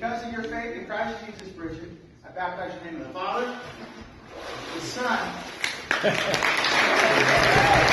because of your faith in Christ Jesus, Bridget, I baptize you in the name of the Father, the Son,